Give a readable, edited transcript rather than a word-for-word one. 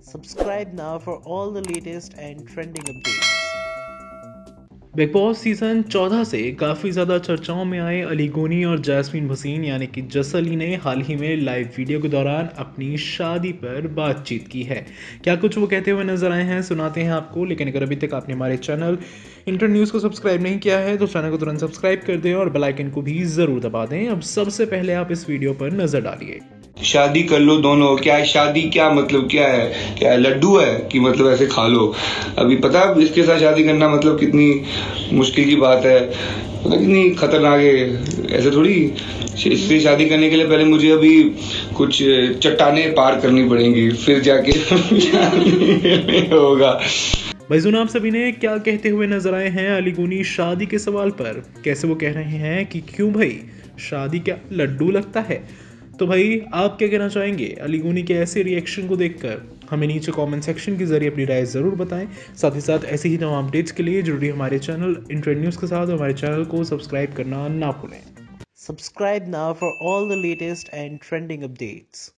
Subscribe now for all the latest and trending updates. Bigg Boss season 14 से काफ़ी ज़्यादा चर्चाओं में आए अली गोनी और जैस्मीन भसीन यानी कि जस अली ने हाल ही में लाइव वीडियो के दौरान अपनी शादी पर बातचीत की है। क्या कुछ वो कहते हुए नजर आए हैं, सुनाते हैं आपको। लेकिन अगर अभी तक आपने हमारे चैनल इंटर न्यूज़ को सब्सक्राइब नहीं किया है तो चैनल को तुरंत सब्सक्राइब कर दें और बेल आइकन को भी ज़रूर दबा दें। अब सबसे पहले आप इस वीडियो पर नज़र डालिए। शादी कर लो दोनों। क्या है शादी? क्या मतलब क्या है? क्या है लड्डू है कि मतलब ऐसे खा लो? अभी पता है इसके साथ शादी करना मतलब कितनी मुश्किल की बात है, पता कितनी खतरनाक है। ऐसे थोड़ी इससे शादी करने के लिए पहले मुझे अभी कुछ चट्टाने पार करनी पड़ेंगी, फिर जाके होगा। भाई सुना आप सभी ने क्या कहते हुए नजर आए हैं अली गोनी शादी के सवाल पर। कैसे वो कह रहे हैं कि क्यों भाई शादी क्या लड्डू लगता है। तो भाई आप क्या कहना चाहेंगे अली गोनी के ऐसे रिएक्शन को देखकर? हमें नीचे कमेंट सेक्शन के जरिए अपनी राय ज़रूर बताएं। साथ ही साथ ऐसी ही तमाम अपडेट्स के लिए जुड़ी हमारे चैनल इंटर न्यूज़ के साथ हमारे चैनल को सब्सक्राइब करना ना भूलें। Subscribe now for all the latest and trending updates.